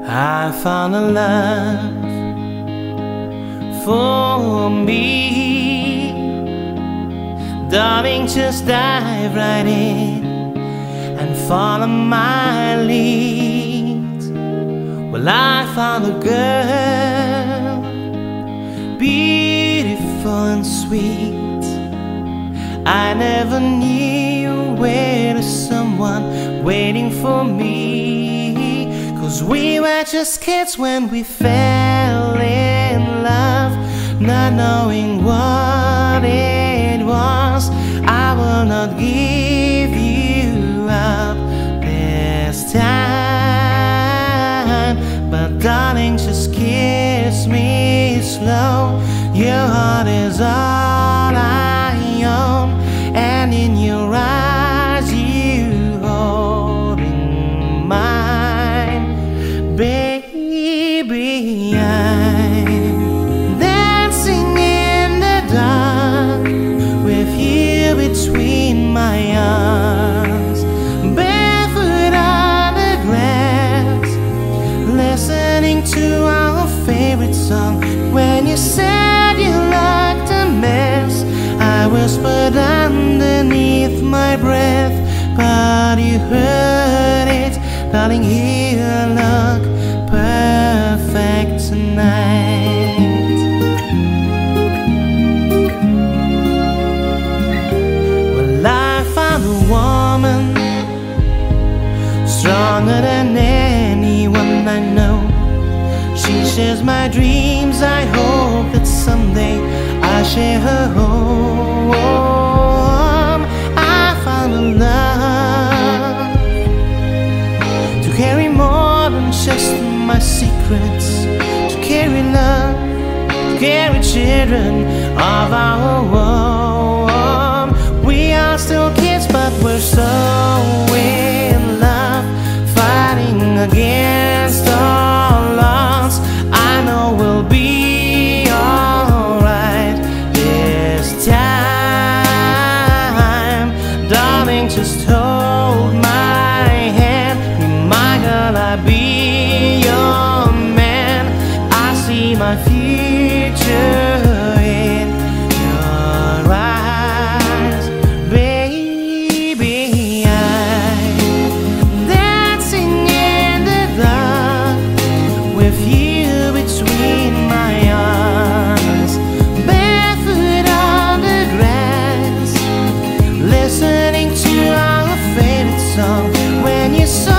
I found a love for me. Darling, just dive right in and follow my lead. Well, I found a girl, beautiful and sweet. I never knew where there's someone waiting for me, 'cause we were just kids when we fell in love, not knowing what it was. I will not give you up this time, but darling, just kiss me slow. Your heart is all I own, and in your eyes you holding mine. Baby, I'm dancing in the dark with you between my arms, barefoot on the grass, listening to our favorite song. When you said you looked a mess, I whispered underneath my breath, but you heard it. Darling, you look perfect tonight. Well, I found a woman stronger than anyone I know. She shares my dreams. I hope that someday I'll share her home. I found a love to carry more than just my secrets, to carry love, to carry children of our own. We are still kids, but we're so in love, fighting against all odds. I know we'll be alright this time. Darling, just hold my hand. Be my girl, I'll be your man. I see my future in your eyes. Baby, I'm dancing in the dark with you between my arms, barefoot on the grass, listening to our favorite song. When you saw